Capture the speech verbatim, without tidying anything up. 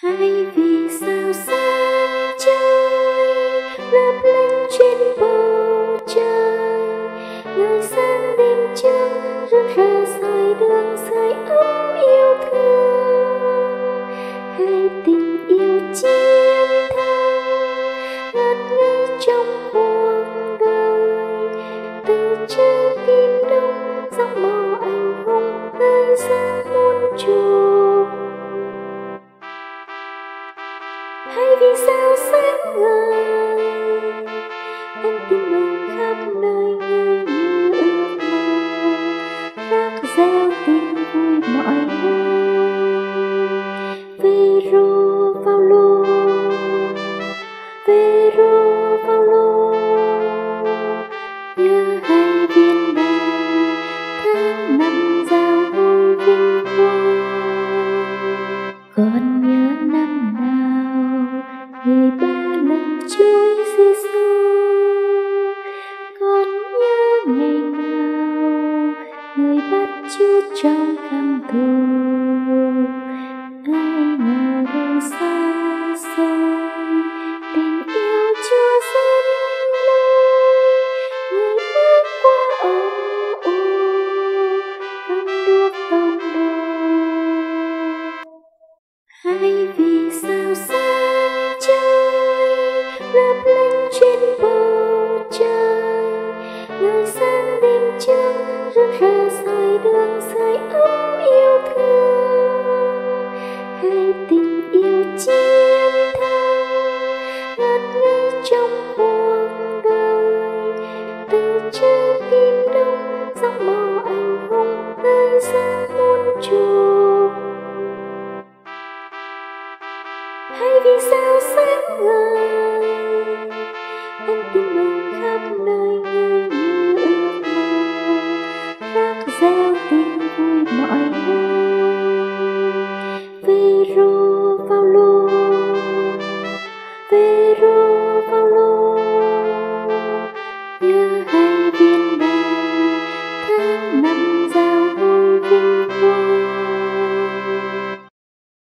Hay vì sao sáng trời lấp lánh trên bầu trời, ngời sáng đêm trước rực rỡ soi đường sưởi ấm yêu thương. Hay tình yêu chiến thắng ngất ngây trong cuộc đời, từ trái tim đông giấc mơ anh hùng ngời sáng muôn trùng. Hay vì sao sáng ngời anh tin mừng khắp nơi ngơi như ước mơ, rắc reo tin vui mọi nơi. Vero Paulo, Vero Paulo, nhớ hai viên này tháng năm giao vui vinh quang. Còn nhớ năm nào người ba lần Chúa Giêsu, còn nhớ ngày nào người bắt Chúa trong cam tù. Ai ngờ đâu xa xôi tình yêu Chúa dẫn lối, người bước qua âm u cầm đuốc tông đồ. Hay vì sao sáng trời lấp lánh trên bầu trời, ngời sáng đêm trước rực rỡ soi đường sưởi ấm yêu thương. Hay tình yêu chiến thắng ngất ngây trong cuộc đời, từ trái tim đông giấc mơ anh hùng ngời sáng muôn trùng. Hay vì sao sáng ngời anh